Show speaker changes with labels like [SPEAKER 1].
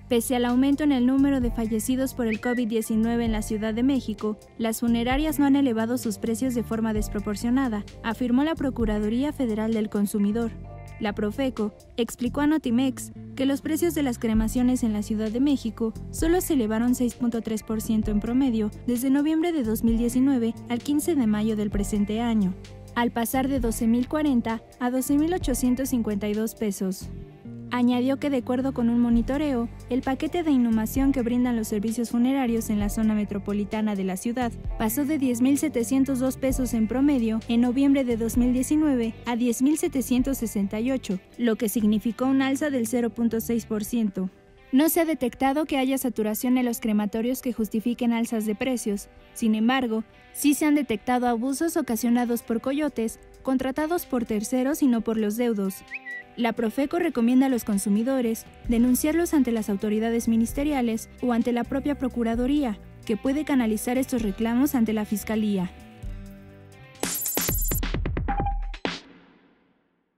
[SPEAKER 1] Pese al aumento en el número de fallecidos por el COVID-19 en la Ciudad de México, las funerarias no han elevado sus precios de forma desproporcionada, afirmó la Procuraduría Federal del Consumidor. La Profeco explicó a Notimex que los precios de las cremaciones en la Ciudad de México solo se elevaron 6.3% en promedio desde noviembre de 2019 al 15 de mayo del presente año, al pasar de 12.040 a 12.852 pesos. Añadió que de acuerdo con un monitoreo, el paquete de inhumación que brindan los servicios funerarios en la zona metropolitana de la ciudad pasó de 10.702 pesos en promedio en noviembre de 2019 a 10.768, lo que significó un alza del 0.6%. No se ha detectado que haya saturación en los crematorios que justifiquen alzas de precios. Sin embargo, sí se han detectado abusos ocasionados por coyotes, contratados por terceros y no por los deudos. La Profeco recomienda a los consumidores denunciarlos ante las autoridades ministeriales o ante la propia Procuraduría, que puede canalizar estos reclamos ante la Fiscalía.